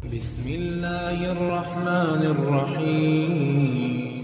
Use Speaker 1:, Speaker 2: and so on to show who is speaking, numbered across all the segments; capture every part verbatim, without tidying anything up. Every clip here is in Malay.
Speaker 1: بسم الله الرحمن الرحيم.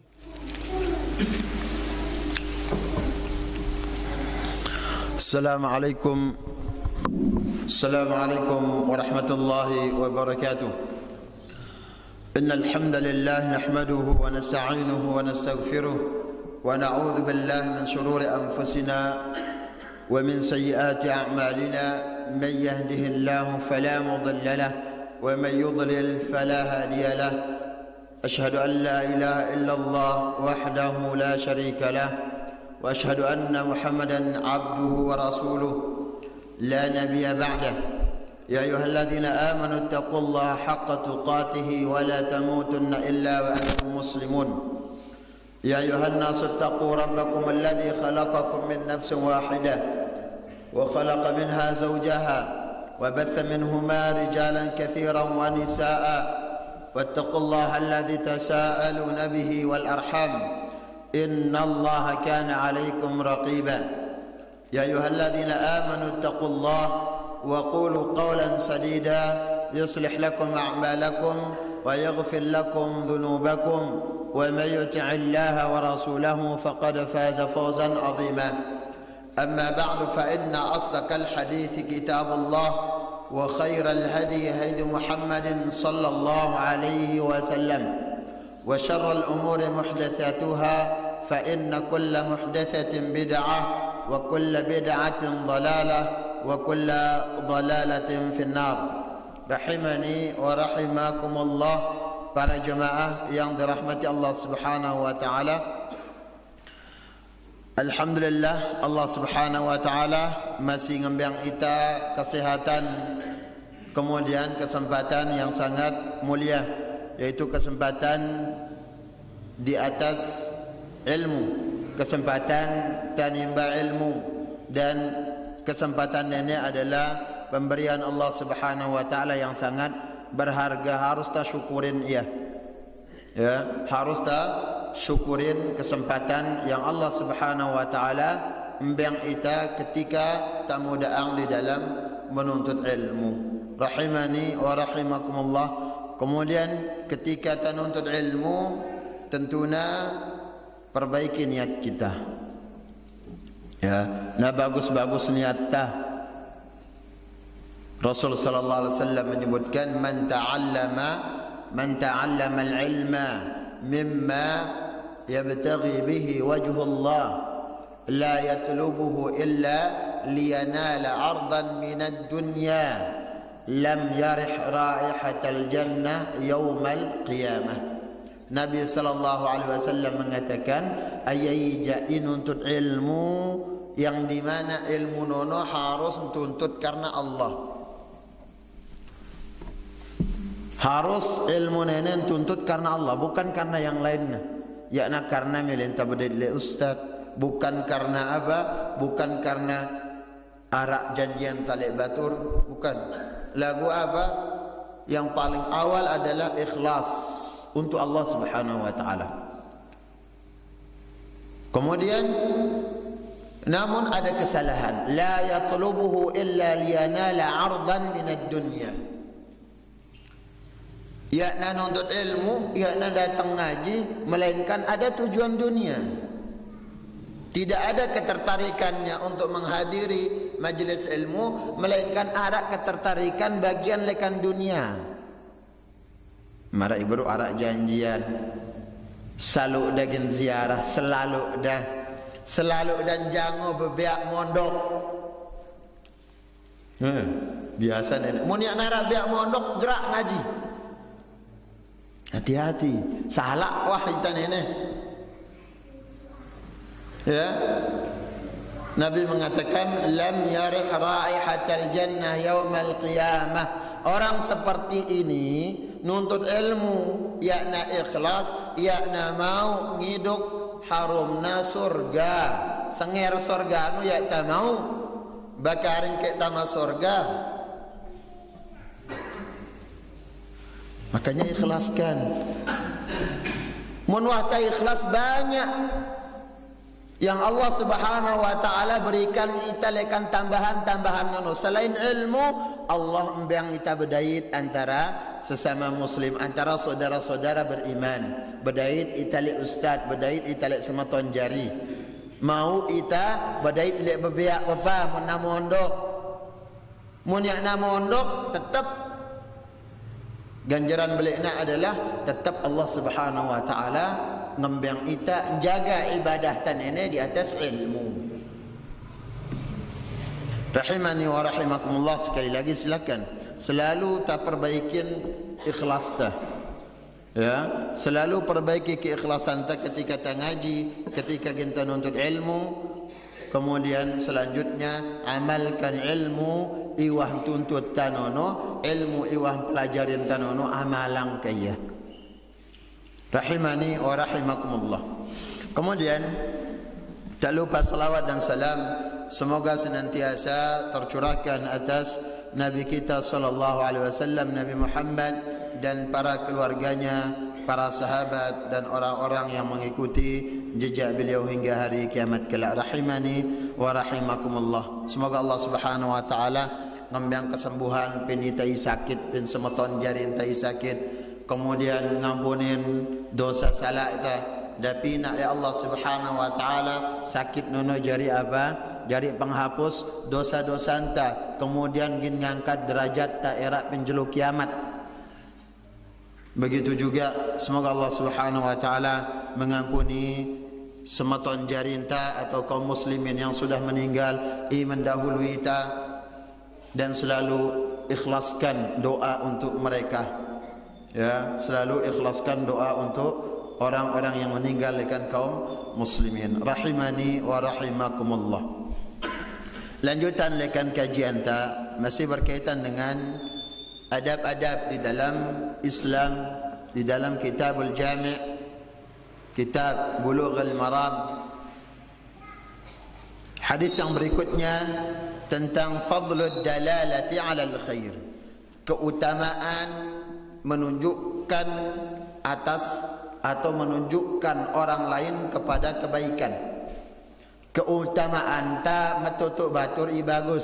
Speaker 2: السلام عليكم السلام عليكم ورحمة الله وبركاته. إن الحمد لله نحمده ونستعينه ونستغفره ونعوذ بالله من شرور أنفسنا ومن سيئات أعمالنا. من يهده الله فلا مضل له ومن يضلل فلا هادي له. أشهد أن لا إله إلا الله وحده لا شريك له وأشهد أن محمدا عبده ورسوله لا نبي بعده. يا أيها الذين آمنوا اتقوا الله حق تقاته ولا تموتن إلا وأنتم مسلمون. يا أيها الناس اتقوا ربكم الذي خلقكم من نفس واحدة وخلق منها زوجها وبث منهما رجالا كثيرا ونساء واتقوا الله الذي تساءلون به والأرحام إن الله كان عليكم رقيبا. يا أيها الذين آمنوا اتقوا الله وقولوا قولا سديدا يصلح لكم أعمالكم ويغفر لكم ذنوبكم ومن يطع الله ورسوله فقد فاز فوزا عظيما. أما بعد فإن أصدق الحديث كتاب الله وخير الهدي هدي محمد صلى الله عليه وسلم وشر الأمور محدثاتها فإن كل محدثة بدعة وكل بدعة ضلالة وكل ضلالة في النار. Rahimani wa rahimakumullah, para jemaah yang dirahmati Allah Subhanahu wa taala. Alhamdulillah, Allah Subhanahu wa taala masih ngembang kita kesehatan, kemudian kesempatan yang sangat mulia, yaitu kesempatan di atas ilmu, kesempatan tanimba ilmu, dan kesempatan ini adalah pemberian Allah Subhanahu wa taala yang sangat berharga. Harus ta syukurin ia. Ya, harus ta syukurin kesempatan yang Allah Subhanahu wa taala memberikan kita ketika tamu daang di dalam menuntut ilmu. Rahimani wa rahimakumullah. Kemudian ketika ta nuntut ilmu, tentunya perbaiki niat kita. Ya, nah bagus-bagus niat ta. Rasul sallallahu alaihi wasallam menyebutkan man ta'allama man ta'allama al-ilma mimma yabtaghi bihi wajhu Allah la yatlubuhu illa liyanala 'ardan min ad-dunya lam yarih raihatal jannah yaumal qiyamah. Nabi sallallahu alaihi wasallam mengatakan, ayai nuntut ilmu yang dimana ilmu nono harus tuntut karena Allah. Harus ilmu nenen tuntut karena Allah, bukan karena yang lainnya. Yakna karena milinta bedele ustaz, bukan karena apa? Bukan karena arak janjian talik batur, bukan. Lagu apa? Yang paling awal adalah ikhlas untuk Allah Subhanahu wa taala. Kemudian namun ada kesalahan, la yatlubuhu illa liyanala 'ardan min ad-dunya. Yakna nuntut ilmu, yakna datang ngaji, melainkan ada tujuan dunia. Tidak ada ketertarikannya untuk menghadiri majelis ilmu, melainkan ada ketertarikan bagian lekan dunia. Mara ibu arak janjian, selalu daging ziarah, selalu dah, selalu dan jango bebiak mondok. Hmm, biasa nenek. Mun yang nara biak mondok jerak ngaji. Hati-hati, salah wah kita nenek. Ya, Nabi mengatakan lam yarih raihatal jannah yaumal qiyamah. Orang seperti ini nuntut ilmu, yakna ikhlas, yakna mau ngiduk harumna surga, senger surga nu yak ta mau bakarin ke tama surga. Makanya ikhlaskan. Mun wah ta ikhlas banyak yang Allah Subhanahu wa taala berikan kita lekan tambahan-tambahan nono. Selain ilmu, Allah membiang kita berdait antara sesama muslim, antara saudara-saudara beriman. Berdait italik ustaz, berdait italik sematon jari. Mau ita berdait lek bebeak bapa mun nama ondok. Mun yak nama ondok tetap ganjaran belikna adalah tetap Allah Subhanahu wa taala ngembang ita jaga ibadah tan ini di atas ilmu. Rahimani wa rahimakumullah, sekali lagi silakan selalu tak perbaikin ikhlas ta. Ya, selalu perbaiki keikhlasan ta ketika ta ngaji, ketika kita nuntut ilmu. Kemudian selanjutnya amalkan ilmu iwah tuntut tanono, ilmu iwah pelajarin tanono amalang kaya. Rahimani wa rahimakumullah. Kemudian tak lupa salawat dan salam semoga senantiasa tercurahkan atas Nabi kita sallallahu alaihi wasallam, Nabi Muhammad, dan para keluarganya, para sahabat dan orang-orang yang mengikuti jejak beliau hingga hari kiamat kelak. Rahimani wa rahimakumullah. Semoga Allah Subhanahu wa taala ngembang kesembuhan pin itai sakit, pin semeton jari itai sakit, kemudian ngampunin dosa salah ita. Tapi nak ya Allah Subhanahu wa taala sakit nono jari apa? Jari penghapus dosa-dosa anta, kemudian gin ngangkat derajat ta era penjelu kiamat. Begitu juga semoga Allah Subhanahu wa taala mengampuni semeton jarinta atau kaum muslimin yang sudah meninggal iman dahulu ita, dan selalu ikhlaskan doa untuk mereka. Ya, selalu ikhlaskan doa untuk orang-orang yang meninggalkan kaum muslimin. Rahimani wa rahimakumullah. Lanjutan lekan kajian ta masih berkaitan dengan adab-adab di dalam Islam, di dalam Kitabul Jami', Kitab Bulughul Maram. Hadis yang berikutnya tentang fadlud dalalati 'alal khair, keutamaan menunjukkan atas atau menunjukkan orang lain kepada kebaikan. Keutamaan ta metutuk batur i bagus.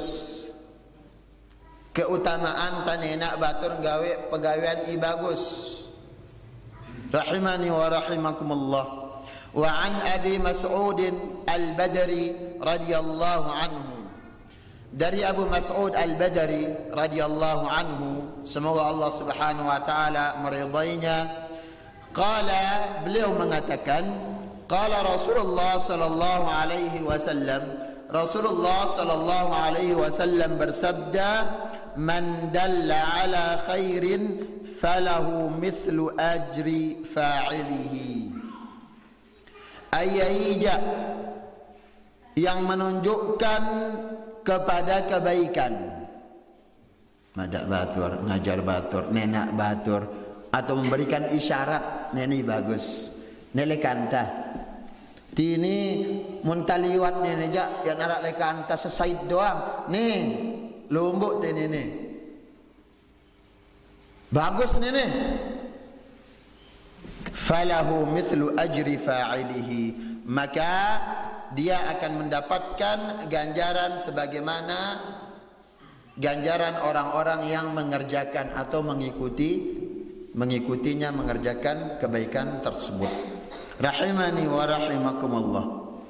Speaker 2: Keutamaan ta nenak batur gawe pegawaian i bagus. Rahimani wa rahimakumullah. Wa an Abi Mas'ud Al-Badri radhiyallahu anhu. Dari Abu Mas'ud Al-Badri radhiyallahu anhu, semoga Allah Subhanahu wa taala meridainya, qala, beliau mengatakan, qala Rasulullah sallallahu alaihi wasallam, Rasulullah sallallahu alaihi wasallam bersabda, man dalla ala khairin falahu mithlu ajri fa'ilihi. Ayyaija, yang menunjukkan kepada kebaikan, madak batur, ngajar batur, nenak batur, atau memberikan isyarat nenek bagus, nenek kanta tini muntaliwat nenek jak yang narak lekanta sesaid doang nih lombok tini nih bagus nenek, falahu mithlu ajri fa'ilihi, maka dia akan mendapatkan ganjaran sebagaimana ganjaran orang-orang yang mengerjakan atau mengikuti mengikutinya mengerjakan kebaikan tersebut. Rahimani wa rahimakumullah.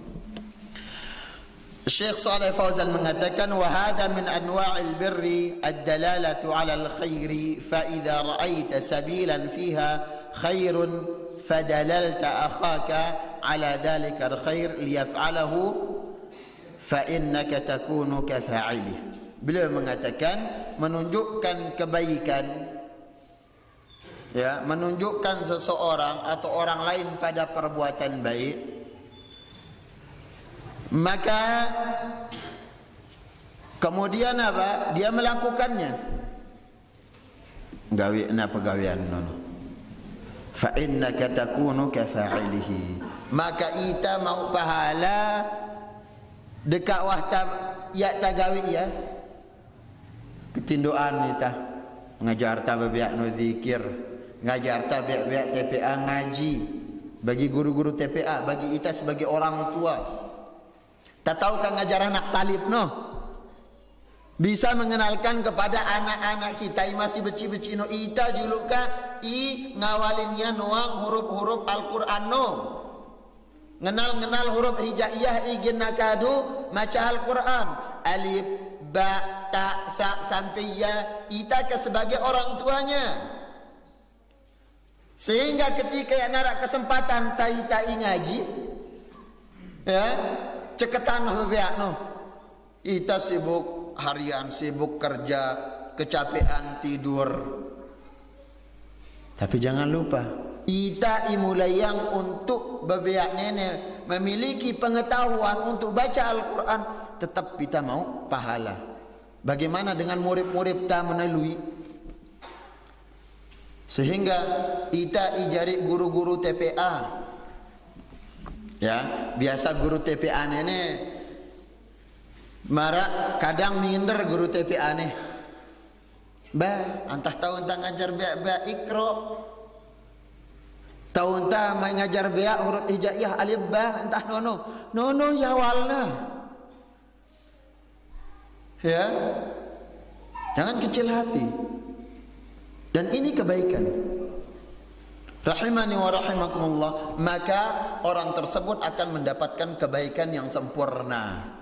Speaker 2: Syekh Saleh Fauzan mengatakan, wa hadha min anwa'il birri ad-dalalatu 'ala al-khairi, fa idza ra'aita sabilan fiha khairun fadalalta akhaka 'ala dhalika al-khair liyaf'alahu fa innaka takunu ka fa'ilih. Beliau mengatakan menunjukkan kebaikan, ya, menunjukkan seseorang atau orang lain pada perbuatan baik, maka kemudian apa? Dia melakukannya. Gawe na pegawaian nono. Fa innaka takunu ka fa'ilihi. Maka ita mau pahala dekat wahta ya tagawi ya. Ketindoan ita ngajar ta bebiak no zikir, ngajar ta biak-biak T P A ngaji, bagi guru-guru T P A, bagi ita sebagai orang tua. Tak tahu kan ngajar anak talib no. bisa mengenalkan kepada anak-anak kita yang masih beci-beci no ita juluka i ngawalinnya noang huruf-huruf Al-Quran no ngenal-ngenal huruf hijaiyah i genakadu maca Al-Quran alif ba ta sa sampai ya ita ke sebagai orang tuanya, sehingga ketika yang narak kesempatan tai tai ngaji ya ceketan bebeak no ita sibuk harian, sibuk kerja, kecapean tidur. Tapi jangan lupa ita imulayang untuk bebeak nenek memiliki pengetahuan untuk baca Al-Quran, tetap kita mau pahala. Bagaimana dengan murid-murid kita melalui, sehingga ita ijari guru-guru T P A ya, biasa guru T P A nenek marak kadang minder guru T P A nih. Ba, antah tahun tak ngajar biak-biak ikro. Tahun tak main ngajar biak huruf hijaiyah alif ba, entah nono. Nono ya walna. Ya. Jangan kecil hati. Dan ini kebaikan. Rahimani wa rahimakumullah, maka orang tersebut akan mendapatkan kebaikan yang sempurna.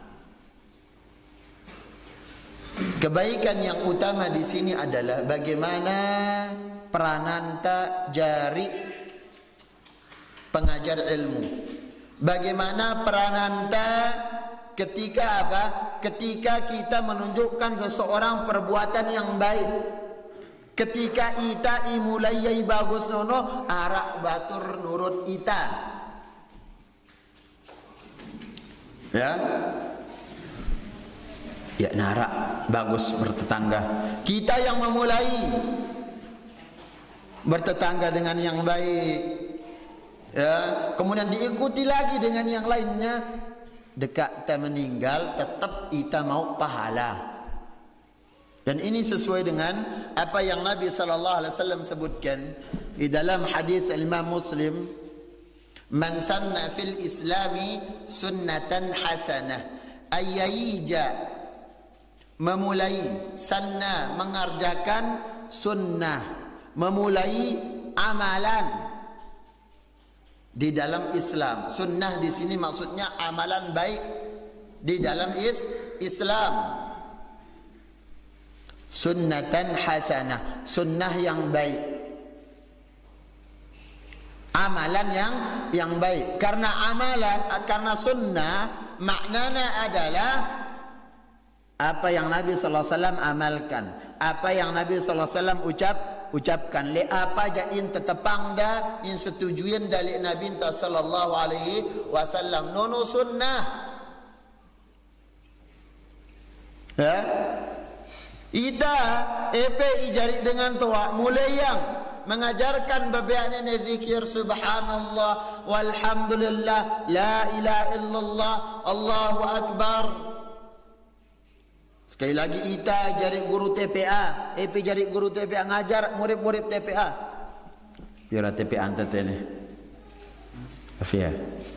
Speaker 2: Kebaikan yang utama di sini adalah bagaimana perananta jari pengajar ilmu. Bagaimana perananta ketika apa? Ketika kita menunjukkan seseorang perbuatan yang baik. Ketika ita imulayai bagus nono arak batur nurut ita. Ya. Ya narak bagus bertetangga. Kita yang memulai bertetangga dengan yang baik, ya, kemudian diikuti lagi dengan yang lainnya. Dekat kita meninggal tetap kita mau pahala. Dan ini sesuai dengan apa yang Nabi sallallahu alaihi wasallam sebutkan di dalam hadis Imam Muslim, man sanna fil islami sunnatan hasanah ayyija, memulai sanna mengerjakan sunnah, memulai amalan di dalam Islam. Sunnah di sini maksudnya amalan baik di dalam is Islam. Sunnatan hasanah, sunnah yang baik, amalan yang yang baik. Karena amalan, karena sunnah maknanya adalah apa yang Nabi sallallahu alaihi wasallam amalkan, apa yang Nabi sallallahu alaihi wasallam ucap ucapkan. Le apa jain tetepang dah in setujuin dari Nabi sallallahu alaihi wasallam nono sunnah. Ya. Ita epe ijari dengan tua mulai yang mengajarkan babiannya ni zikir subhanallah walhamdulillah la ilaha illallah Allahu akbar. Sekali lagi ita jari guru T P A, E P jari guru T P A ngajar murid-murid T P A. Biar T P A anta tene. Afia.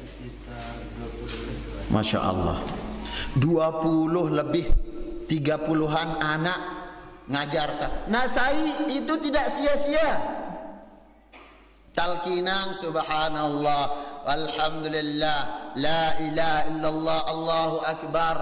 Speaker 2: Masya Allah. dua puluh lebih tiga puluhan anak ngajarkan. Nah, saya itu tidak sia-sia. Talqinang subhanallah walhamdulillah la ilaha illallah Allahu akbar.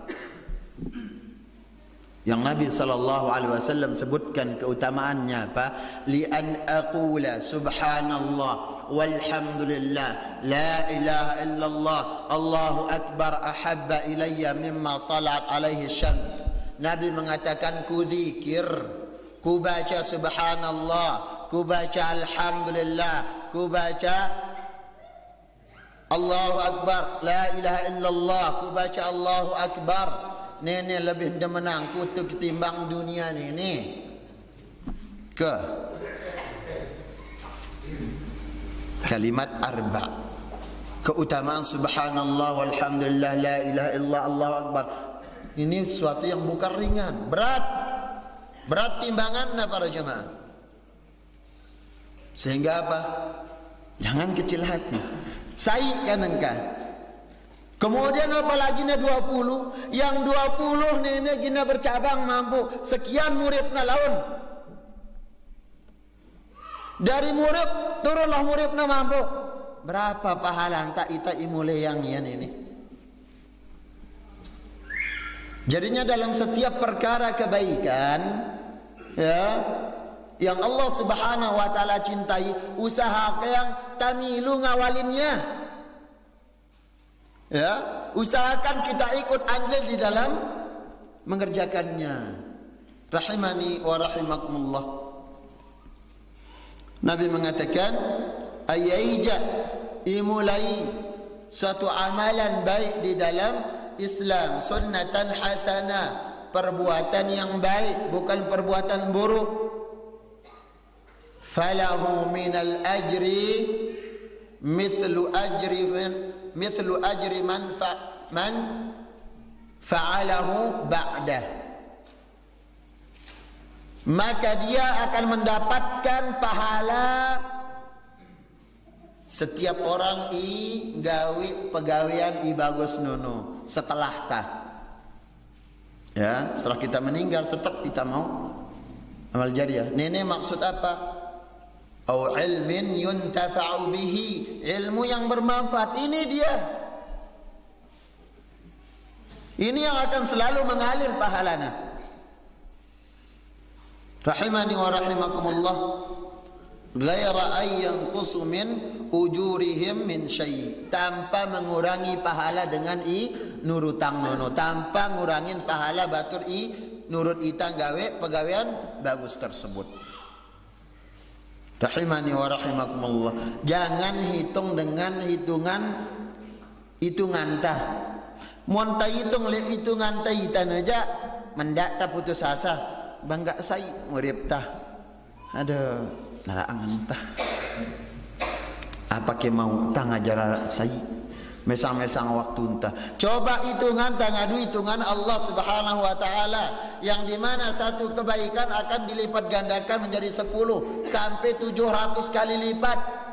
Speaker 2: Yang Nabi sallallahu alaihi wasallam sebutkan keutamaannya apa? Li an aqula subhanallah walhamdulillah la ilaha illallah Allahu akbar ahabba ilayya mimma talat alaihi syams. Nabi mengatakan ku zikir, ku baca subhanallah, ku baca alhamdulillah, ku baca Allahu akbar la ilaha illallah, ku baca Allahu akbar. Nenek lebih demenang kutu ketimbang dunia ni ke kalimat arba, keutamaan subhanallah walhamdulillah la ilaha illallah Allahu akbar. Ini sesuatu yang bukan ringan, berat, berat timbangannya para jemaah. Sehingga apa? Jangan kecil hati. Sai kan engkau Kemudian apalagi na dua puluh, yang dua puluh nenek gina bercabang mampu sekian murid na laun. Dari murid turunlah murid na mampu. Berapa pahala tak ita imule yang ian ini? Jadinya dalam setiap perkara kebaikan, ya, yang Allah Subhanahu wa taala cintai, usaha yang tamilu ngawalinnya. Ya, usahakan kita ikut andil di dalam mengerjakannya. Rahimani wa rahimakumullah. Nabi mengatakan, ayaija imulai satu amalan baik di dalam Islam, sunnatan hasanah, perbuatan yang baik, bukan perbuatan buruk. Falahu minal ajri mithlu ajri mithlu ajri man fa, man fa'alahu ba'dah. Maka dia akan mendapatkan pahala setiap orang i gawi pegawaian i bagus nono setelah ta. Ya, setelah kita meninggal tetap kita mau amal jariah. Nenek maksud apa? Au ilmin yuntafa'u bihi, ilmu yang bermanfaat. Ini dia. Ini yang akan selalu mengalir pahalanya. Rahimani wa rahimakumullah. Ghaira ay yanqusu min ujurihim min syai', tanpa mengurangi pahala dengan i nurutang nono, tanpa ngurangin pahala batur i nurut itang gawe pegawaian bagus tersebut. Rahimani wa rahimakumullah. Jangan hitung dengan hitungan hitungan tah. Mun ta hitung le hitungan tah itan aja mendak ta putus asa. Bangga sai urip tah. Ada naraangan tah. Apa ke mau tah ngajar sai? Mesang-mesang waktu entah. Coba hitungan tah ngadu hitungan Allah Subhanahu wa taala, yang dimana satu kebaikan akan dilipat gandakan menjadi sepuluh sampai tujuh ratus kali lipat.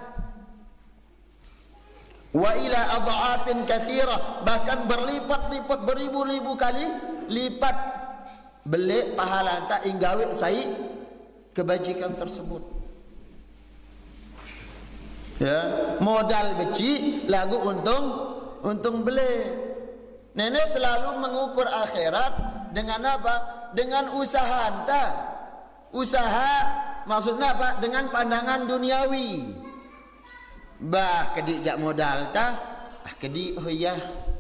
Speaker 2: Wa ila adha'afin katsira, bahkan berlipat-lipat beribu-ribu kali lipat beli pahala tak inggawi sai kebajikan tersebut. Ya, modal beci lagu untung untung beli. Nenek selalu mengukur akhirat dengan apa? Dengan usaha entah. Usaha maksudnya apa? Dengan pandangan duniawi. Bah kedik jak modal tah, ah kedik oh ya.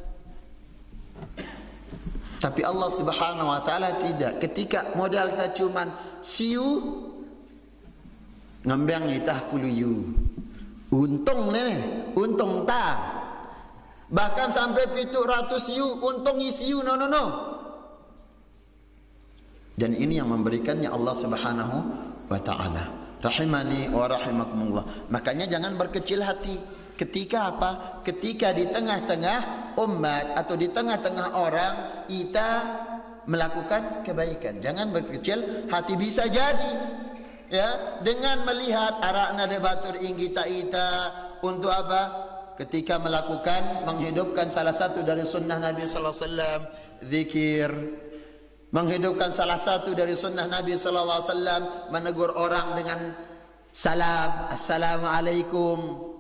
Speaker 2: Tapi Allah Subhanahu wa taala tidak. Ketika modal ta cuman siu ngembang itah puluyu. Untung nenek, untung ta. Bahkan sampai tujuh ratus siu, untung isiu no no no. Dan ini yang memberikannya Allah Subhanahu wa taala. Rahimani wa rahimakumullah. Makanya jangan berkecil hati. Ketika apa? Ketika di tengah-tengah umat atau di tengah-tengah orang kita melakukan kebaikan, jangan berkecil hati. Bisa jadi ya, dengan melihat arakna de batur inggita ita untuk apa? Ketika melakukan menghidupkan salah satu dari sunnah Nabi sallallahu alaihi wasallam, zikir, menghidupkan salah satu dari sunnah Nabi sallallahu alaihi wasallam, menegur orang dengan salam, assalamualaikum.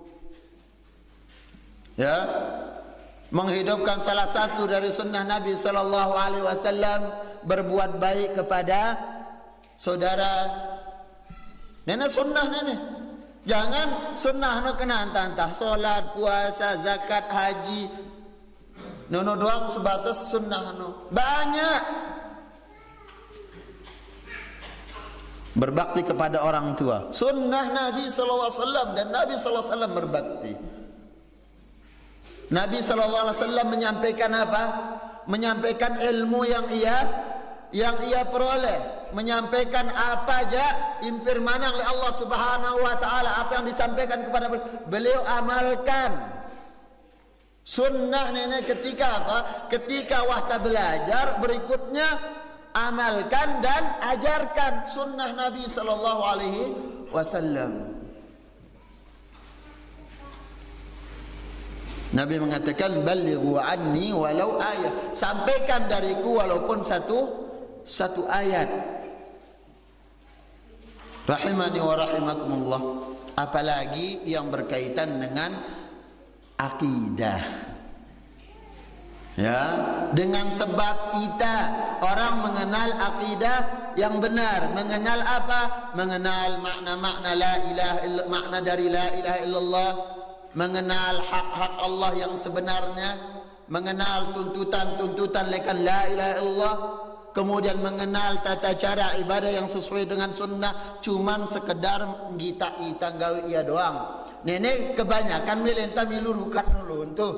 Speaker 2: Ya, menghidupkan salah satu dari sunnah Nabi sallallahu alaihi wasallam, berbuat baik kepada saudara. Nenek sunnah nenek. Jangan sunnah no kena antah solat, puasa, zakat, haji. Nono doang sebatas sunnah no. Banyak. Berbakti kepada orang tua. Sunnah Nabi sallallahu alaihi wasallam, dan Nabi sallallahu alaihi wasallam berbakti. Nabi sallallahu alaihi wasallam menyampaikan apa? Menyampaikan ilmu yang ia yang ia peroleh, menyampaikan apa aja impirmanang oleh Allah Subhanahu wa taala, apa yang disampaikan kepada beliau, beliau amalkan. Sunnah nenek ketika apa? Ketika wahta belajar, berikutnya amalkan dan ajarkan sunnah Nabi sallallahu alaihi wasallam. Nabi mengatakan balighu anni walau ayat, sampaikan dariku walaupun satu satu ayat. Rahimani wa rahimakumullah. Apalagi yang berkaitan dengan akidah. Ya, dengan sebab kita orang mengenal akidah yang benar, mengenal apa? Mengenal makna-makna la ilaha illallah, makna dari la ilaha illallah, mengenal hak-hak Allah yang sebenarnya, mengenal tuntutan-tuntutan lekan la ilaha illallah, kemudian mengenal tata cara ibadah yang sesuai dengan sunnah. Cuman sekedar kita-kita gawe ia doang. Nenek kebanyakan melenta milu rukat dulu untuk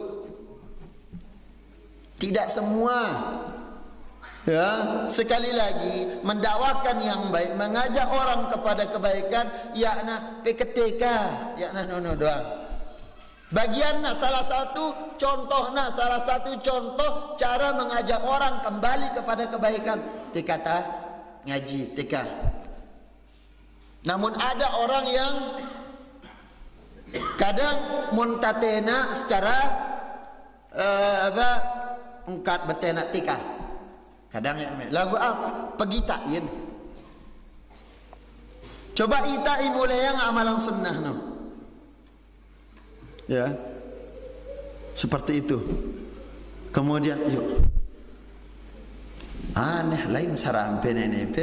Speaker 2: tidak semua. Ya, sekali lagi mendakwakan yang baik, mengajak orang kepada kebaikan, yakna P K T K, yakna nono doang. Bagiannya salah satu contohnya, salah satu contoh cara mengajak orang kembali kepada kebaikan, T K T ngaji T K. Namun ada orang yang kadang muntatena secara uh, apa ungkat betena T K. Kadang yang lagu apa? Pegitain. Coba itai mulai yang amalan sunnah no. Ya. Seperti itu. Kemudian yuk. Aneh lain sarampe nenepe.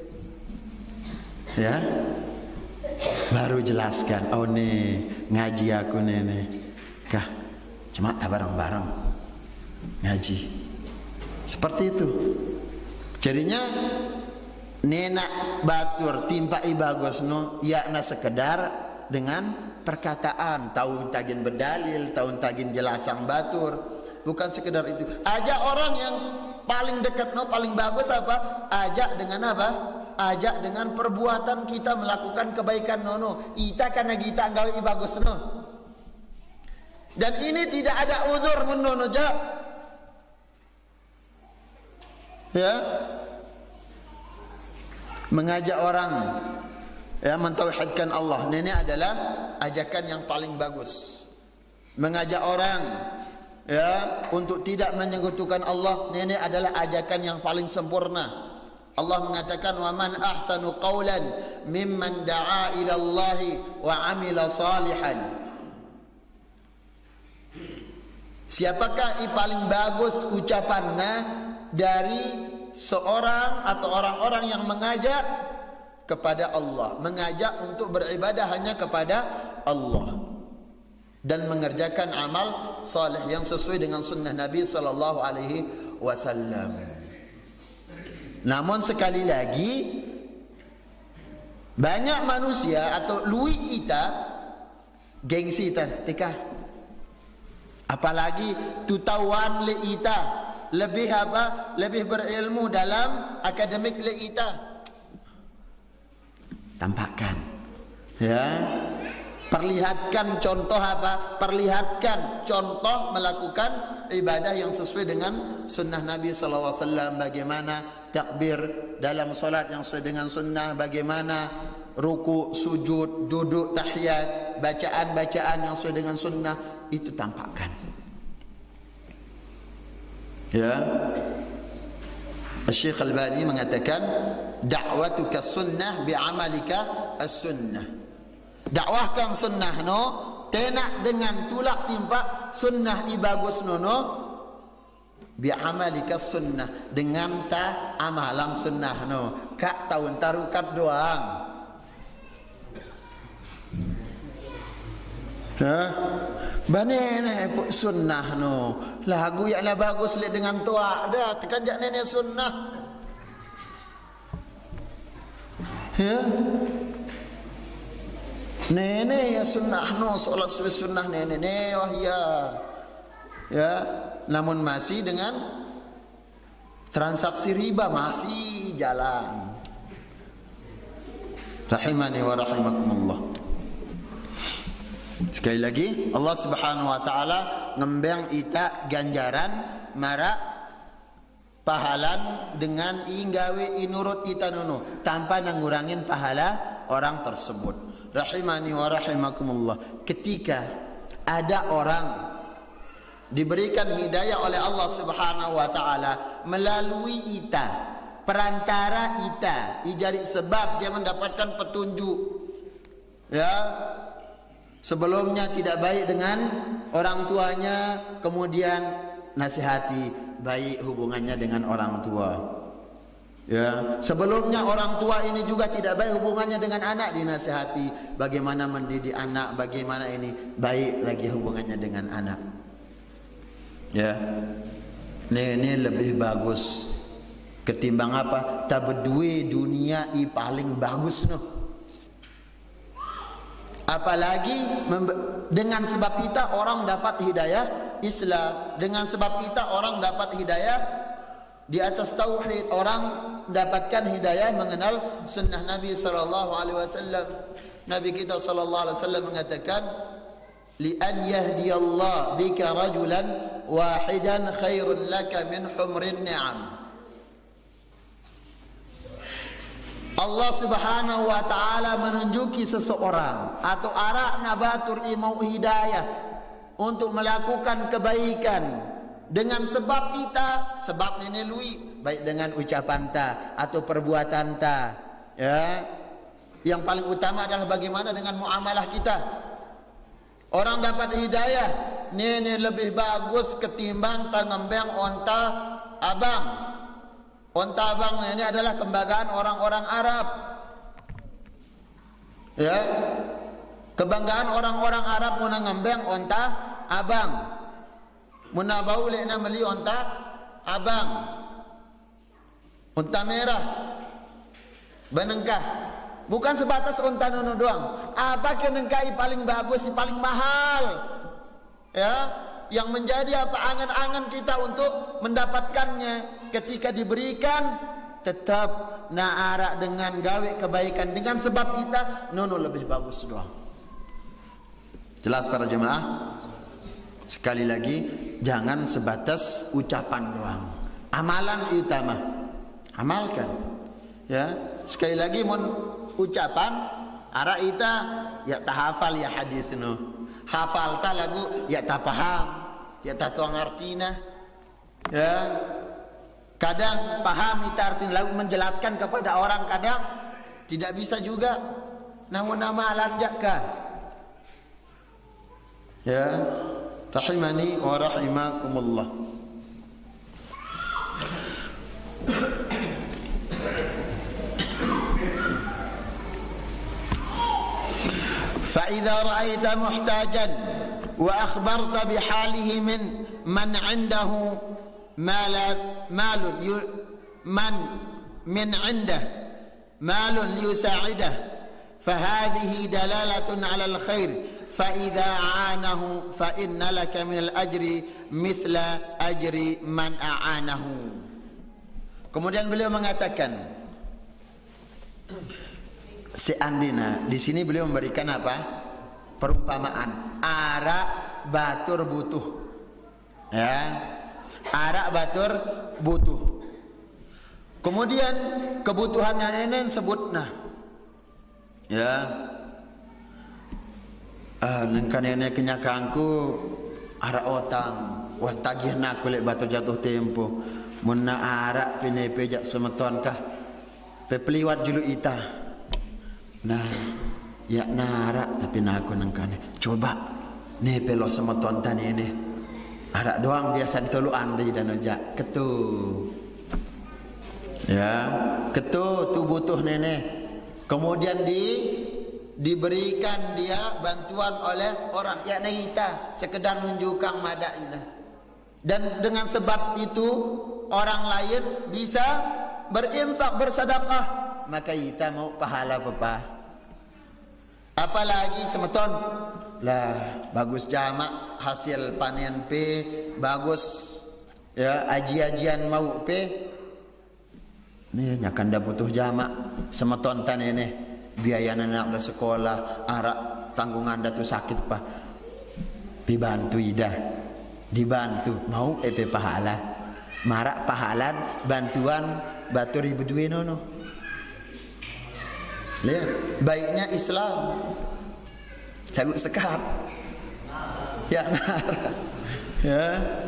Speaker 2: Ya. Baru jelaskan, oh nih ngaji aku nenek. Kah, cuma tak bareng-bareng ngaji. Seperti itu. Jadinya nenak batur timpa ibagus no, yakna sekedar dengan perkataan, tahun tagin berdalil, tahun tagin jelasang batur, bukan sekedar itu. Ajak orang yang paling dekat no, paling bagus apa? Ajak dengan apa? Ajak dengan perbuatan kita melakukan kebaikan nono. Ita karena kita gawe bagus no. Dan ini tidak ada uzur menono ja. Ya. Mengajak orang ya mentauhidkan Allah, ini adalah ajakan yang paling bagus. Mengajak orang ya untuk tidak menyekutukan Allah, ini adalah ajakan yang paling sempurna. Allah mengatakan wa man ahsanu qawlan mimman da'a ila Allah wa 'amila salihan. Siapakah yang paling bagus ucapannya dari seorang atau orang-orang yang mengajak kepada Allah, mengajak untuk beribadah hanya kepada Allah dan mengerjakan amal saleh yang sesuai dengan sunnah Nabi sallallahu alaihi wasallam. Namun sekali lagi banyak manusia atau lui ita gengsi tan tika, apalagi tutawan le ita lebih apa, lebih berilmu dalam akademik le ita. Tampakkan ya, perlihatkan contoh apa, perlihatkan contoh melakukan ibadah yang sesuai dengan sunnah Nabi sallallahu alaihi wasallam. Bagaimana takbir dalam solat yang sesuai dengan sunnah, bagaimana ruku, sujud, duduk, tahiyat, bacaan-bacaan yang sesuai dengan sunnah, itu tampakkan ya. Syekh Al-Albani mengatakan da'watuka sunnah bi'amalika as-sunnah. Dakwahkan sunnah no, tenak dengan tulak timpa sunnah ibagus nono, bi'amalika sunnah, dengan ta amalan sunnah no. Kak tahun tarukat doang. Ha? Banene sunnah no. Lagu yang lah bagus lihat dengan tua dah tekan jak nenek sunnah. Ya. Nenek ya sunnah no, solat sunnah nenek ne wah ya. Ya, namun masih dengan transaksi riba masih jalan. Rahimani wa rahimakumullah. Sekali lagi Allah Subhanahu wa taala ngembang ita ganjaran mara pahalan dengan inggawe inurut ita nono tanpa ngurangin pahala orang tersebut. Rahimani wa rahimakumullah. Ketika ada orang diberikan hidayah oleh Allah Subhanahu wa taala melalui ita, perantara ita, ijari sebab dia mendapatkan petunjuk. Ya. Sebelumnya tidak baik dengan orang tuanya, kemudian nasihati baik hubungannya dengan orang tua. Ya, sebelumnya orang tua ini juga tidak baik hubungannya dengan anak, dinasihati bagaimana mendidik anak, bagaimana ini baik lagi hubungannya dengan anak. Ya, ini, ini lebih bagus ketimbang apa? Tabedui dunia i paling bagus noh. Apalagi dengan sebab kita orang dapat hidayah Islam, dengan sebab kita orang dapat hidayah di atas tauhid, orang mendapatkan hidayah mengenal sunnah Nabi sallallahu alaihi wasallam. Nabi kita sallallahu alaihi wasallam mengatakan, li an yahdiyallah bika rajulan wahidan khairun laka min humrin ni'am. Allah Subhanahu wa taala menunjuki seseorang atau arak nabatur imau hidayah untuk melakukan kebaikan dengan sebab kita, sebab ini lui, baik dengan ucapan ta atau perbuatan ta. Ya. Yang paling utama adalah bagaimana dengan muamalah kita. Orang dapat hidayah, ini lebih bagus ketimbang tangembeng onta abang. Onta abang ini adalah kebanggaan orang-orang Arab. Ya. Kebanggaan orang-orang Arab menangembeng onta abang. Munabau lena meli onta abang. Onta merah. Benengkah. Bukan sebatas onta nono doang. Apa kenengkai paling bagus, paling mahal. Ya, yang menjadi apa angan-angan kita untuk mendapatkannya. Ketika diberikan tetap naarak dengan gawe kebaikan dengan sebab kita nono lebih bagus doang. Jelas para jemaah? Sekali lagi, jangan sebatas ucapan doang. Amalan utama. Amalkan. Ya, sekali lagi mun ucapan ara ita ya tahafal ya hadis no. Hafal ta lagu ya ta paham, ya ta tuang artina. Ya. Kadang paham ita arti lagu menjelaskan kepada orang, kadang tidak bisa juga. Namun amalan jakka. Ya. Rahimani wa rahimakumullah. فإذا رأيت محتاجا وأخبرت بحاله من من عنده مال مال من من عنده مال ليساعده فهذه دلالة على الخير فإذا عانه فإن لك من الأجر مثل أجر من أعانه. Kemudian beliau mengatakan, seandainya di sini beliau memberikan apa? Perumpamaan. Arak batur butuh. Ya. Arak batur butuh. Kemudian kebutuhannya nenek sebut nah. Ya. Ah, nengkan nenek kenyakangku arak otang. Wah tagih nak kulit batur jatuh tempo. Munna arak pine pejak semeton kah? Pepeliwat julu ita. Nah, ya narak tapi nak aku nengkane. Coba ne pelo semeton tani ini. Arak doang biasa telu andi dan ojak ketu. Ya, ketu tu butuh nenek. Kemudian di diberikan dia bantuan oleh orang ya naita sekedar menunjukkan madaknya. Dan dengan sebab itu orang lain bisa berinfak bersedekah, maka kita mau pahala apa? Apalagi semeton lah bagus jamak hasil panen P bagus ya aji-ajian mau P nih nyakan dah butuh jamak semeton tan ini biaya anak dah sekolah arak tanggungan dah tu sakit pa dibantu ida dibantu mau E P pahala marak pahalan bantuan batu ribu duit nono. Lihat baiknya Islam. Cabut sekat. Ya nara. Ya.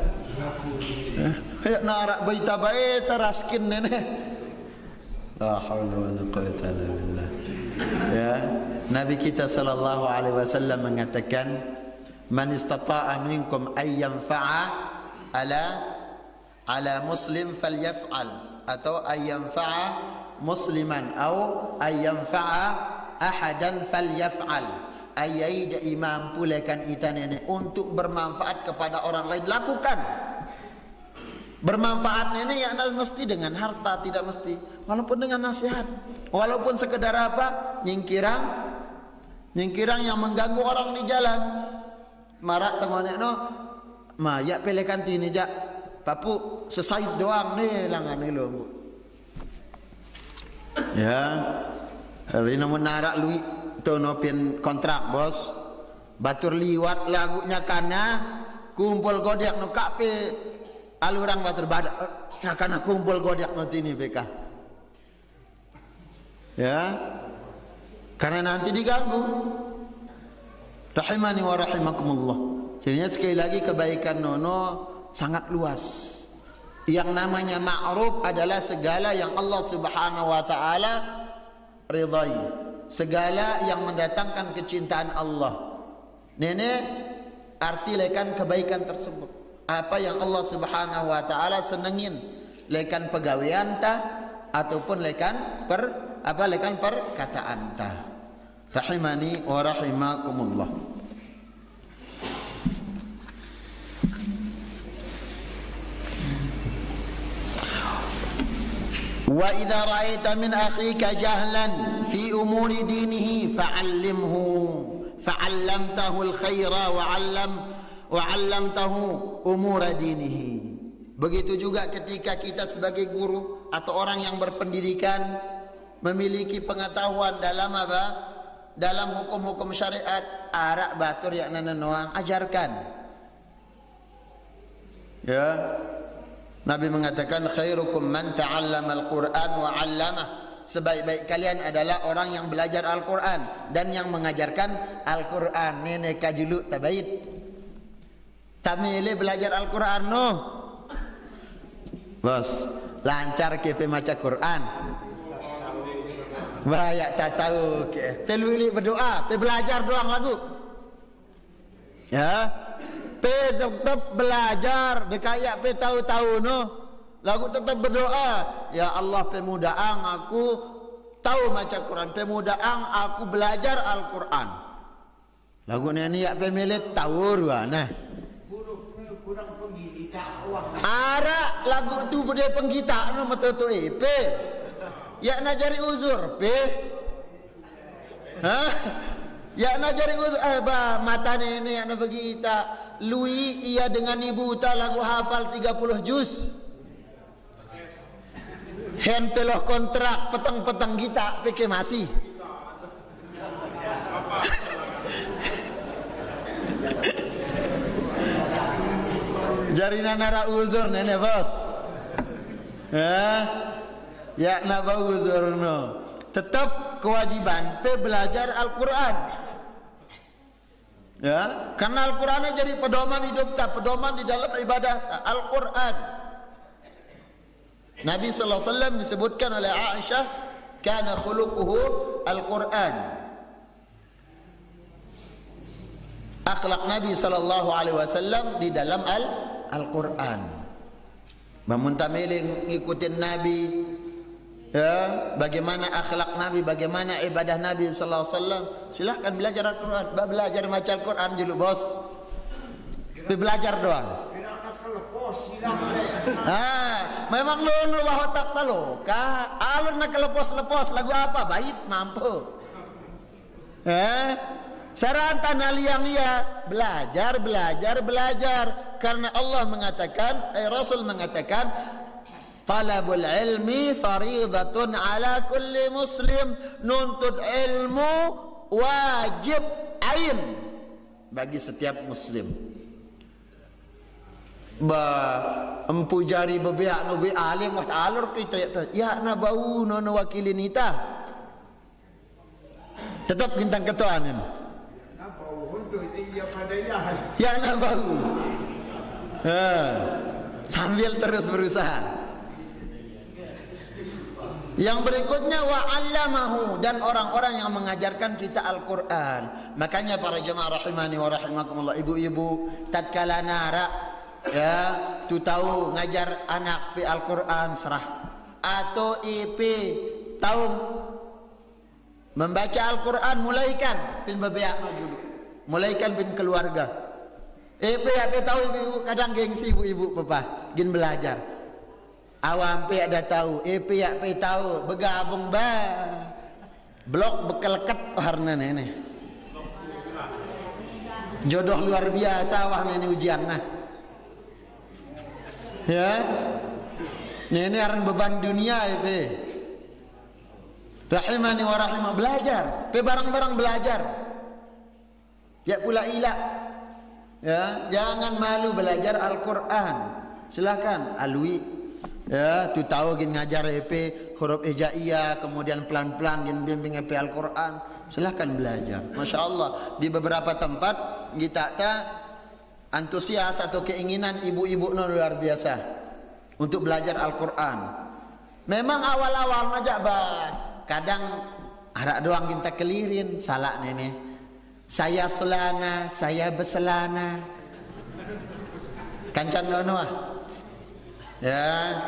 Speaker 2: Ya narak baita baita raskin nenek. La haula wala quwwata illa billah. Ya, Nabi kita sallallahu alaihi wasallam mengatakan, "Man istata'a minkum ay yanfa'a ala ala muslim falyaf'al," atau ay yanfa'a musliman atau ay yanfa'a ahadan falyaf'al. Ayai jadi mampu lekan ita nenek untuk bermanfaat kepada orang lain, lakukan. Bermanfaat nenek ya mesti dengan harta, tidak mesti, walaupun dengan nasihat, walaupun sekedar apa, nyingkirang, nyingkirang yang mengganggu orang di jalan. Marak tengonek no, ma ya pelekan tini jak, papu sesait doang nih langan nih lo. Ya, hari ini menarak lui. Tonopin kontrak bos, batur liwat lagunya kana kumpul godek no kape alurang batur badak karena kumpul godek no tini beka. Ya, karena nanti diganggu. Rahimani wa rahimakumullah. Jadinya sekali lagi kebaikan nono sangat luas. Yang namanya ma'ruf adalah segala yang Allah Subhanahu wa taala ridai. Segala yang mendatangkan kecintaan Allah. Nenek arti lekan kebaikan tersebut. Apa yang Allah Subhanahu wa taala senengin, lekan pegawaian ta ataupun lekan per apa lekan perkataan ta. Rahimani wa rahimakumullah. Wa idza ra'aita min akhika jahlan fi umuri dinihi fa'allimhu fa'allamtahu al-khaira wa 'allam wa 'allamtahu umura dinihi. Begitu juga ketika kita sebagai guru atau orang yang berpendidikan memiliki pengetahuan dalam apa? Dalam hukum-hukum syariat, arak batur yang nananoang ajarkan. Ya. Nabi mengatakan khairukum man ta'allama al-Qur'an wa 'allamah. Sebaik-baik kalian adalah orang yang belajar Al-Qur'an dan yang mengajarkan Al-Qur'an. Nenek kajulu tabait. Tamile belajar Al-Qur'an no. Bos, lancar ke pemaca Quran. Banyak tak tahu ke. Telu ini berdoa, pe belajar doang lagu. Ya. Pe tetap belajar dekayak pe tahu-tahu no lagu tetap berdoa, ya Allah pemudaang aku tahu maca Quran, pemudaang aku belajar Al-Quran. Lagu ni ya pe milit tahu ruana kurang penggita ara lagu tu bude penggita no metutu pe ya najari uzur pe hah ya najari uzur eh bah mata nenek yang begita lui ia dengan ibu ta lagu hafal tiga puluh juz. Hen peloh kontrak petang-petang kita peke masih. Jarina nara uzur nenek bos. Eh? Ya naba uzur no. Tetap kewajiban pe belajar Al-Quran. Ya, karena Al-Quran jadi pedoman hidup tak, pedoman di dalam ibadah Al-Quran. Nabi sallallahu alaihi wasallam disebutkan oleh Aisyah, kana khuluquhu Al-Quran. Akhlak Nabi sallallahu alaihi wasallam di dalam Al-Quran. Memuntamili ngikutin Nabi. Ya, bagaimana akhlak Nabi, bagaimana ibadah Nabi sallallahu alaihi wasallam. Silahkan belajar Al-Quran, belajar baca Al-Quran dulu bos. Belajar doang. Ah, memang lu bahwa tak taloka. Alun nak lepas-lepas lagu apa? Baik mampu. Eh, saran tanah liang ya, belajar, belajar, belajar. Karena Allah mengatakan, eh, Rasul mengatakan, talabul ilmi faridatun ala kulli muslim. Nuntut ilmu wajib ain bagi setiap muslim. Ba empu jari bebeak no be alim wa alur kita ya na bau no no wakilin ita. Tetap bintang ketuaan ini. Ya na bau. eh, sambil terus berusaha. Yang berikutnya wa'allamahu, dan orang-orang yang mengajarkan kita Al-Quran. Makanya para jemaah rahimani wa rahimakumullah, ibu-ibu tatkala nara ya tu tahu ngajar anak pi Al-Quran serah, atau ipi tahu membaca Al-Quran, mulaikan pin bebeak no julu, mulaikan pin keluarga. Ipi ipi tahu ibu kadang gengsi ibu-ibu papa gin belajar. Awam pe ada tahu, eh pihak pe tahu, bergabung ba, blok bekeleket warna nenek. Jodoh luar biasa wah nenek ujian nah. Ya, nenek aran beban dunia ya pe. Rahimani wa rahimah, belajar, pe barang-barang belajar. Ya pula ilah. Ya, jangan malu belajar Al-Quran. Silakan alui. Ya, tu tahu gin ngajar E P huruf hijaiyah, kemudian pelan-pelan gin bimbing E P Al-Quran. Silahkan belajar. Masya Allah, di beberapa tempat kita tak antusias atau keinginan ibu-ibu no luar biasa untuk belajar Al-Quran. Memang awal-awal aja bah, kadang ada doang kita kelirin, salah nenek. Saya selana, saya berselana. Kancan nono ah. Ya,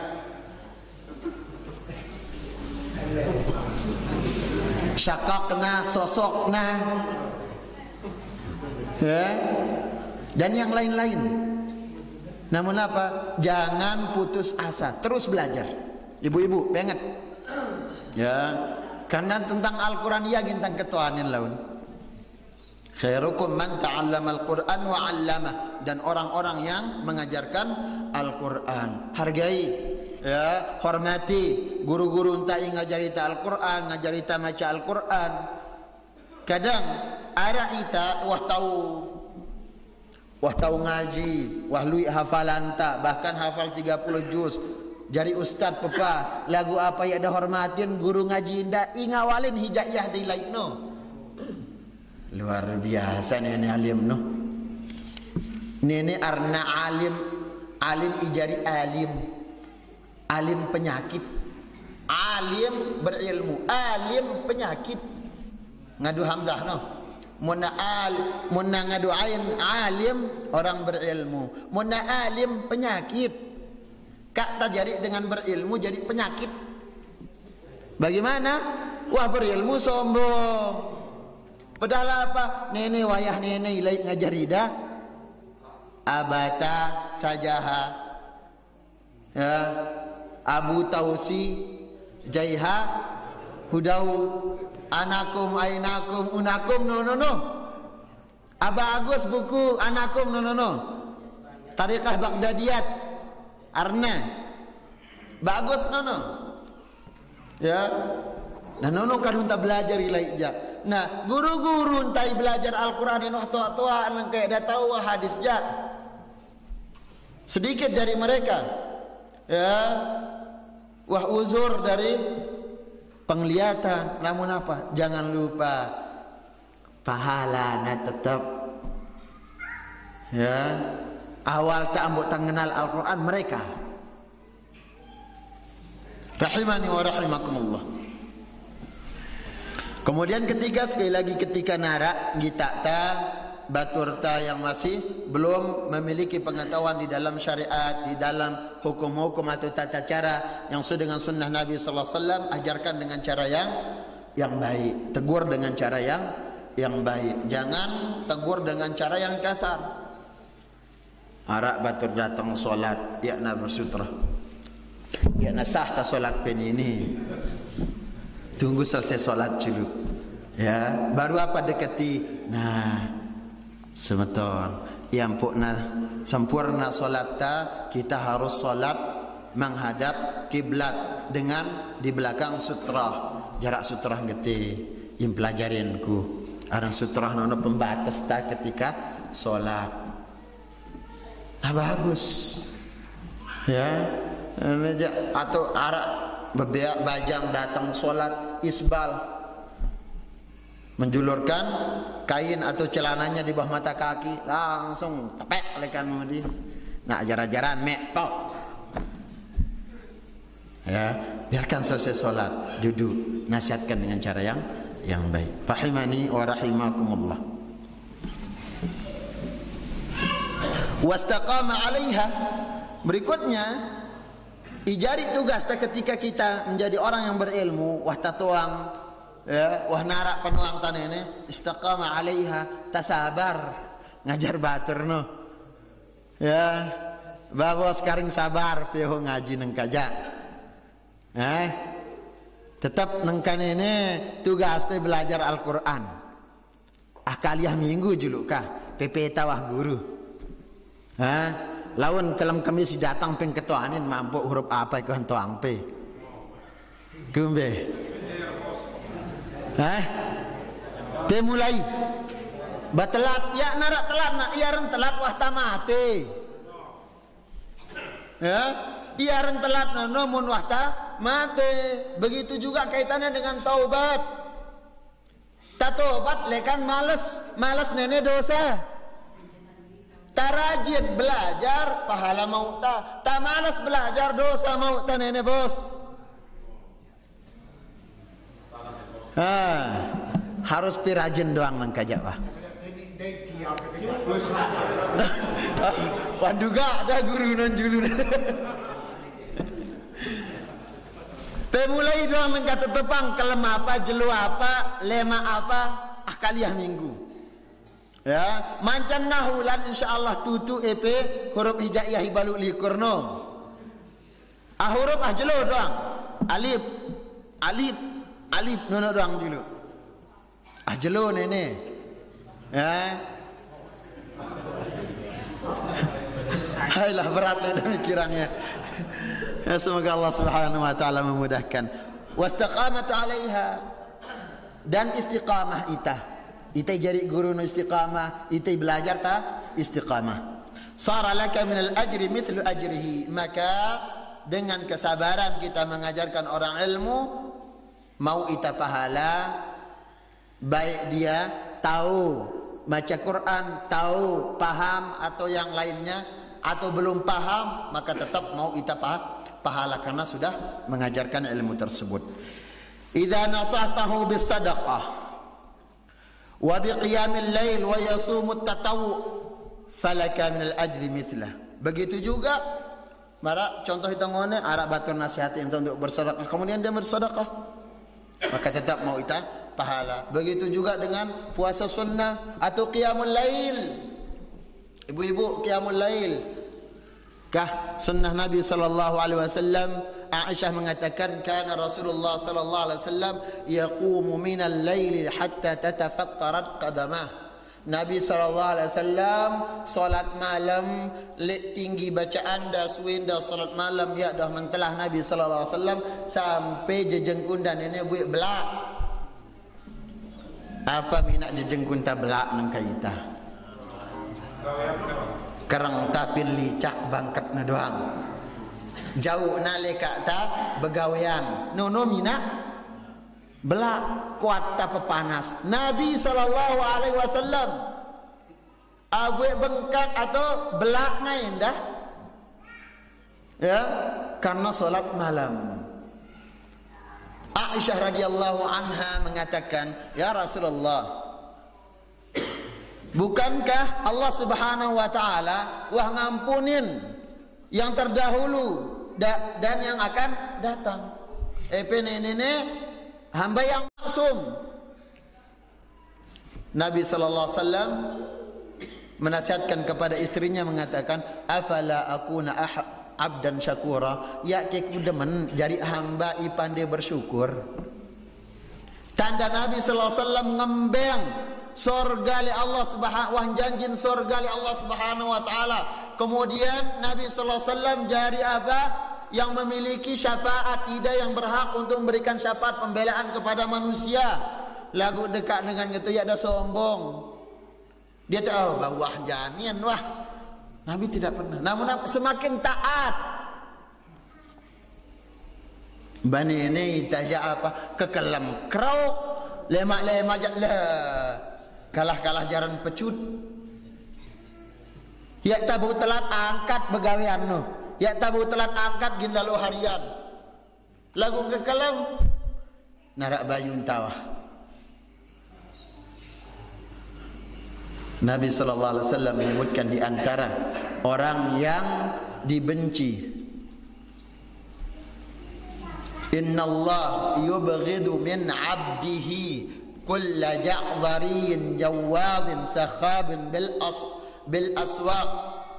Speaker 2: syakakna, sosokna, ya, dan yang lain-lain. Namun apa? Jangan putus asa, terus belajar. Ibu-ibu, banget. Ya, karena tentang Al-Quran ya tentang ketuhanan laun. Khairukum man ta'allama Al-Quran wa 'allamah, dan orang-orang yang mengajarkan Al-Quran. Hargai, ya, hormati guru-guru entah yang ngajarita Al-Quran, ngajarita maca Al-Quran. Kadang ara ita wah tahu, wah tahu ngaji, wah lui hafalanta, bahkan hafal tiga puluh juz. Jari ustad pepa, lagu apa ya ada hormatin guru ngaji indah, ingawalin hijaiyah di lain no. Luar biasa nenek alim no. Nenek arna alim, alim ijari alim, alim penyakit, alim berilmu, alim penyakit. Ngadu hamzah no. Munna al, munna ngadu ain alim orang berilmu, munna alim penyakit. Kak tajari dengan berilmu jadi penyakit. Bagaimana? Wah berilmu sombong. Padahal apa? Nenek wayah nenek ilaik ngajarida abata sajaha, ya, Abu Tausi Jaiha Hudau anakum ainakum unakum no no no. Aba Agus buku anakum no no no. Tariqah Baghdadiyat Arna bagus no no. Ya. Nah nono kan unta belajar ilaik ja. Nah, guru-guru entai belajar Al-Quran ini tua-tua yang kayak dah tahu hadis ja. Sedikit dari mereka, ya, wah uzur dari penglihatan. Namun apa? Jangan lupa pahalanya tetap. Ya, awal tak ambut tangenal Al-Quran mereka. Rahimani wa rahimakumullah. Kemudian ketiga, sekali lagi ketika nara kita ta batur ta yang masih belum memiliki pengetahuan di dalam syariat, di dalam hukum-hukum atau tata cara yang sesuai dengan sunnah Nabi sallallahu alaihi wasallam, ajarkan dengan cara yang yang baik, tegur dengan cara yang yang baik. Jangan tegur dengan cara yang kasar. Arak batur datang solat, ya na bersutra, ya na sah ta solat pen ini. Tunggu selesai solat dulu, ya, baru apa dekati. Nah, semeton yang pokna sempurna solat ta, kita harus solat menghadap kiblat dengan di belakang sutra, jarak sutra gede. Yang pelajarinku, arang sutra nono pembatas ta ketika solat. Nah bagus, ya, atau arak bebeak bajang datang solat isbal, menjulurkan kain atau celananya di bawah mata kaki, langsung tepek lekan mudi. nak ajar-ajaran mek tok. Ya, biarkan selesai solat, duduk, nasihatkan dengan cara yang yang baik. Rahimani wa rahimakumullah. Wastaqama 'alaiha. Berikutnya, ijari tugas ketika kita menjadi orang yang berilmu, wah tatuang, ya, wah narak penuang tan ini, istaqama 'alaiha, tasabar, ngajar batur no. Ya, bawa sekarang sabar piho ngaji nang kaja. Eh, tetap nengkan ini tugas pe belajar Al-Quran. Ah kaliah minggu juluk kah P P tawah guru. Hah? Lawan kelam kami si datang peng ketuanin mampu huruf apa ke hentoang pe. Kumbe. Hah? Pe mulai batelat ya narak telat nak iaran telat wah tamate. Ya, iaran telat no mun wah ta mate. Begitu juga kaitannya dengan taubat. Tak taubat lekan males, males nenek dosa. Tak rajin belajar pahala mau ta, tak males belajar dosa mau ta nenek bos. Ah, harus pirajin doang nang kajak wah. Wanduga ada guru non julu. Pemulai doang mengkata tepang kelem apa, jelu apa, lema apa, ah kaliah minggu. Ya, mancan nahulan insyaallah tutu E P huruf hijaiyah hibalu likurno. Ah huruf ah jelu doang. Alif, alif, alif nono doang jelu. Ah jelu nene. Ya. Hailah berat le mikirannya. Ya, semoga Allah Subhanahu wa taala memudahkan. Wastaqamatu 'alaiha, dan istiqamah ita. Ita jadi guru no istiqamah, ita belajar ta istiqamah. Sara laka min al-ajri mithlu ajrihi, maka dengan kesabaran kita mengajarkan orang ilmu, mau ita pahala, baik dia tahu baca Quran, tahu paham atau yang lainnya, atau belum paham, maka tetap mau ita paham pahala karena sudah mengajarkan ilmu tersebut. Idza nasahtahu bis sadaqah wa bi qiyamil lail wa yasumut tatawwu falaka min al ajri mithlah. Begitu juga mara contoh kita ngone arah batur nasihat untuk bersedekah, kemudian dia bersedekah, maka tetap mau ita pahala. Begitu juga dengan puasa sunnah atau qiyamul lail. Ibu-ibu qiyamul lail kah sunnah Nabi sallallahu alaihi wasallam. Aisyah mengatakan kana Rasulullah sallallahu alaihi wasallam yaqumu minal laili hatta tatafattarat qadamah. Nabi sallallahu alaihi wasallam salat malam lek tinggi bacaan dah suinda salat malam ya dah mentelah Nabi sallallahu alaihi wasallam sampai jejengkun dan ini buik belak. Apa minat jejengkun ta belak nang kaita? Kerang tapin licak bangkat na doang. Jauh na leka ta begawean. No no mina belak kuat ta pepanas. Nabi sallallahu alaihi wasallam awe bengkak atau belak na indah. Ya, karena salat malam. Aisyah radhiyallahu anha mengatakan, "Ya Rasulullah, bukankah Allah Subhanahu wa taala wah ngampunin yang terdahulu dan yang akan datang? Epe nene hamba yang maksum." Nabi sallallahu alaihi wasallam menasihatkan kepada istrinya mengatakan, "Afala akuna abdan syakura?" Ya keku demen jadi hamba ipande bersyukur. Tanda Nabi sallallahu alaihi wasallam ngembeng surga li Allah Subhanahu wa janjin surga li Allah Subhanahu wa taala. Kemudian Nabi sallallahu alaihi wasallam jadi apa? Yang memiliki syafaat, ida yang berhak untuk memberikan syafaat pembelaan kepada manusia. Lagu dekat dengan itu ya ada sombong. Dia tahu bahwa janian wah. Nabi tidak pernah. Namun semakin taat. Bani ini taja apa? Kekelam kerau, lemak-lemak lah. Kalah-kalah jaran pecut. Ya tabu telat angkat begawean no. Ya tabu telat angkat gin lalu harian. Lagu kekelam narak bayun tawah. Nabi sallallahu alaihi wasallam menyebutkan di antara orang yang dibenci, Innallaha yubghidu min 'abdihi kulla ja'dharin jawadin sakhabin bil as bil aswaq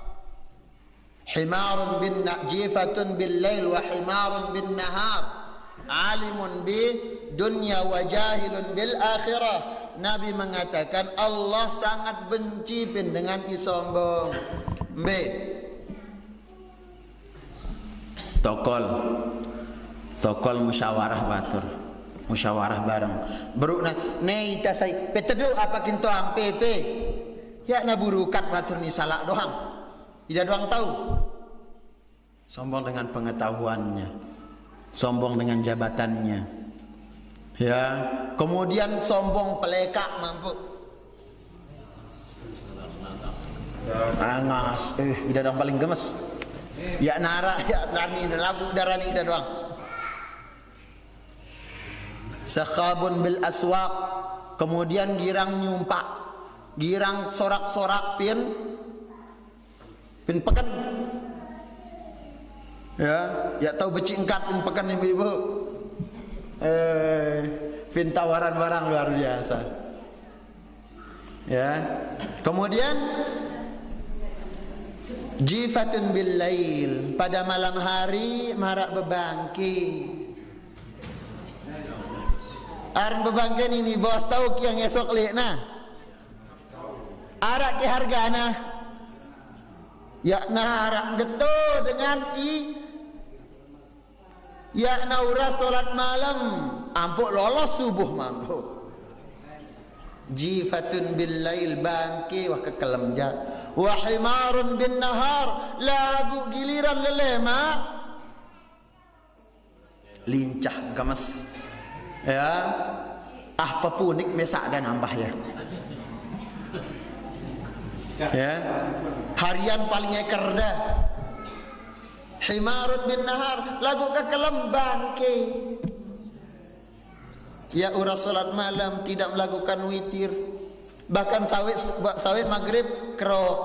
Speaker 2: himarun bin najifatun bil lail wa himarun bin nahar alimun bi dunya wa jahilun bil akhirah. Nabi mengatakan Allah sangat benci pin dengan isombong. B. Tokol Tokol musyawarah batur, musyawarah bareng. Berukna nei tasai petedu apa kinto ang pepe. Ya na burukat batur ni salak doang. Tidak doang tahu. Sombong dengan pengetahuannya. Sombong dengan jabatannya. Ya, kemudian sombong pelekak mampu. Angas, eh ida doang paling gemes. Ya nara ya lani lagu darani ida doang. Sakhabun bil aswaq, kemudian girang nyumpak, girang sorak-sorak pin pin pekan. Ya, ya tahu beci engkat pin pekan ibu-ibu. Eh, pin tawaran barang luar biasa. Ya. Kemudian jifatun bil lail, pada malam hari marak bebangki. Aran bebangkin ini bos tahu yang esok lihat nah. Arak ke hargana. Ya narak geto dengan i. Ya naura solat malam. Ampuk lolos subuh mampu. Jifatun bil lail bangki wah kekelemja. Wa himarun bin nahar, lagu giliran lelema. Lincah gemes. Ya, ah pepunik mesak dan nambah ya. Ya, harian paling eker dah. Himarun bin nahar, lagu kekelam bangke. Ya urus salat malam tidak melakukan witir, bahkan sawit sawit maghrib kerok.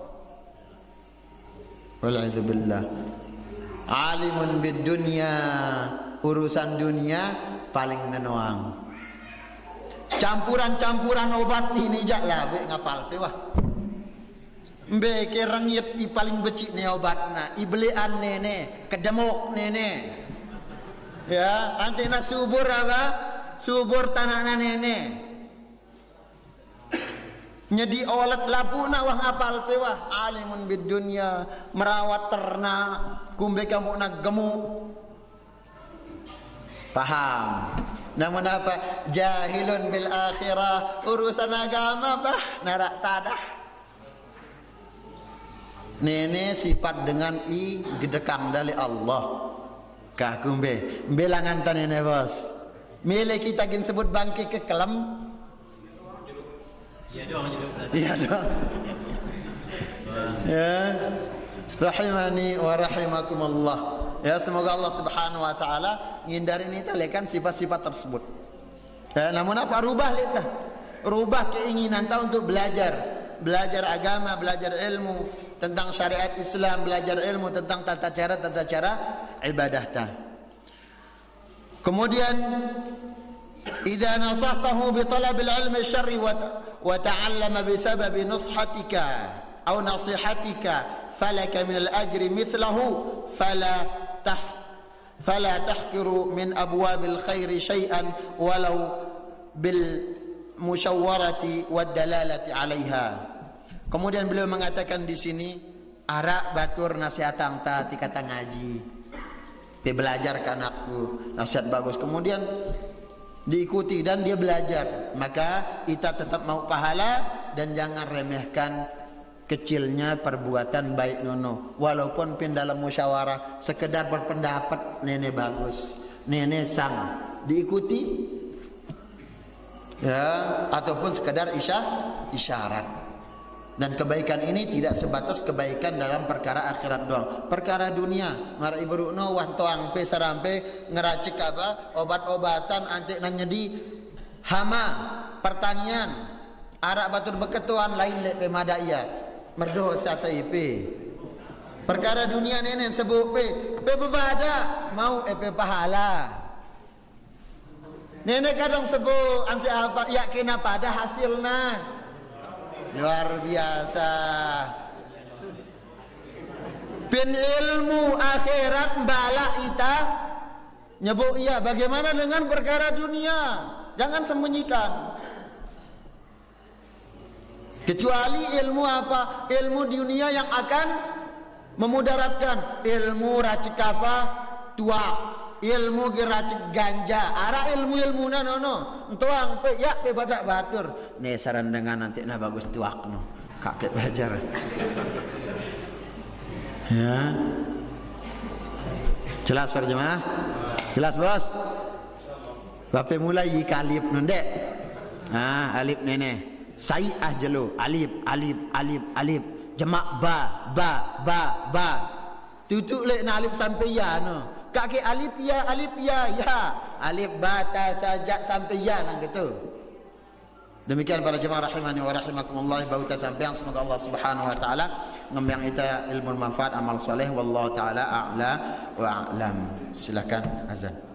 Speaker 2: Walaizubillah. Alimun bid dunya, urusan dunia paling nenoang. Campuran-campuran obat ini jak lah be ngapal pe wah. Mbe ke rangit i paling becik ne obatna, i belian nene, kedemok nene. Ya, anti na subur apa? Subur tanahna nene. Nyedi olet lapuna wah ngapal pe wah. Alimun bid dunya, merawat ternak, kumbe kamu nak gemuk. Paham. Namun apa? Jahilun bil akhirah, urusan agama bah narak tadah. Nene sifat dengan i gedekang dari Allah. Kah kumbe, belangan tan nene bos. Mile kita gin sebut bangki kekelam. Iya dong, iya dong. Ya. Rahimani wa rahimakumullah. Ya, semoga Allah Subhanahu wa taala ngindari ini telekan sifat-sifat tersebut. Ya, namun apa rubah lihatlah. Rubah keinginan tahu untuk belajar, belajar agama, belajar ilmu tentang syariat Islam, belajar ilmu tentang tata cara tata cara ibadah ta. Kemudian idza nasahtahu bi talabil ilmi syarri wa wa ta'allama bi sababi nushatika aw nasihatika falaka min al-ajri mithlahu fala tah fala tahkiru min abwabil khairi syai'an walau bil musyawwarati wad dalalati 'alaiha. Kemudian beliau mengatakan di sini arak batur nasihat ta ti kata ngaji. Dia belajar ke anakku, nasihat bagus. Kemudian diikuti dan dia belajar, maka kita tetap mau pahala dan jangan remehkan kecilnya perbuatan baik nono. Walaupun pin dalam musyawarah sekedar berpendapat nenek bagus, nenek sang diikuti, ya, ataupun sekedar isya, isyarat. Dan kebaikan ini tidak sebatas kebaikan dalam perkara akhirat doang, perkara dunia. Mara ibu no wah toang pe sarampe ngeracik apa obat-obatan anti nang nyedi hama pertanian arak batur beketuan lain lepe madaya merdo satai pe perkara dunia nenen sebut pe pe bebada mau epe pahala nenek kadang sebut anti apa yakin apa ada hasilnya. Luar biasa. Pin ilmu akhirat bala ita nyebut iya. Bagaimana dengan perkara dunia? Jangan sembunyikan. Kecuali ilmu apa? Ilmu dunia yang akan memudaratkan. Ilmu racik apa? Tua. Ilmu geracik ganja. Ara ilmu-ilmu na no no. Tuang pe ya pe badak batur. Ne saran dengan nanti na bagus tuak no. Kakek belajar. Ya. Jelas para jemaah? Jelas bos? Bapak mulai kalip nundek. Ah alif nene. Sai ah jelo. Alif alif alif alif. Jemak ba ba ba ba. Tutuk lek na alif sampai ya no. Kaki alif ya alif ya ya alif bata saja sampai ya nang gitu. Demikian para jemaah rahimani wa rahimakumullah bauta sampean semoga Allah Subhanahu wa taala ngembang ita ilmu manfaat amal soleh wallahu taala a'la wa a'lam. Silakan azan.